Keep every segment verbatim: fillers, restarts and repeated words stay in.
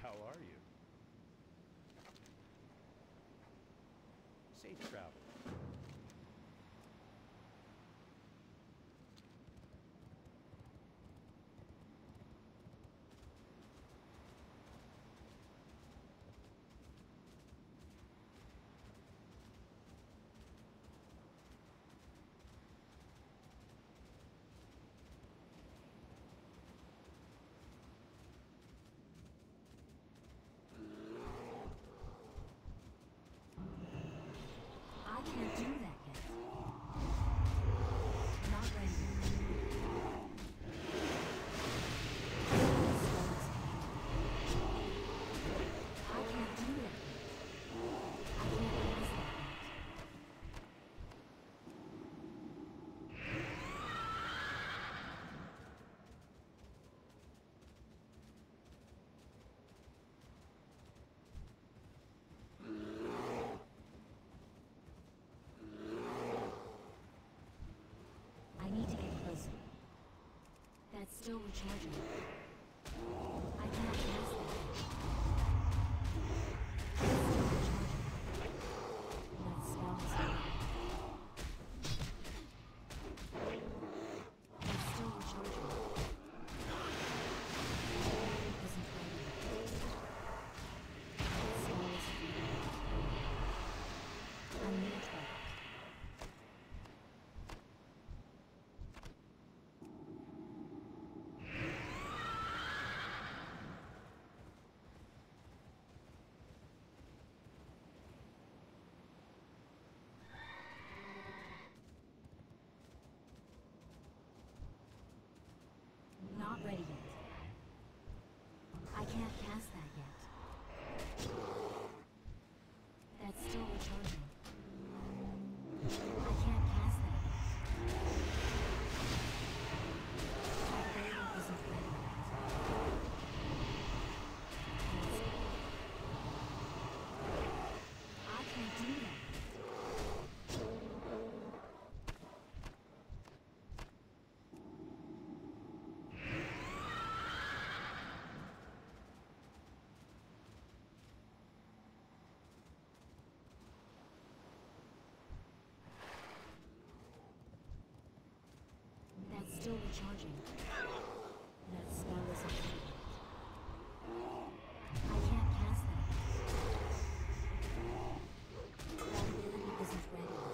How are you? Safe travel. I can't do that yet. Not ready yet. I can't do that yet. I can't pass that yet. I need to get closer. That's still recharging. I can't pass that. That's still recharging. That spell is still. That's still recharging. Isn't ready. That spell is free. I'm near trouble. Not ready yet. I can't cast that yet. That's still recharging. I can't cast that yet. My blade isn't ready yet. I can't do that yet. That's still recharging. That spell isn't ready yet. I can't cast that yet. That ability isn't ready yet.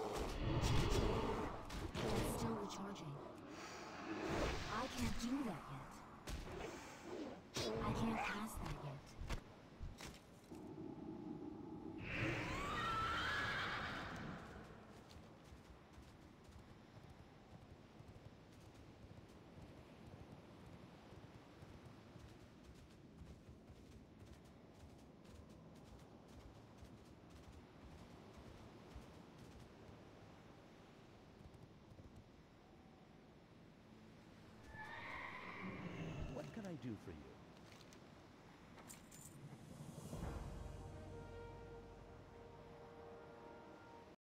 That's still recharging. I can't do that yet. I can't cast that yet. What can I do for you?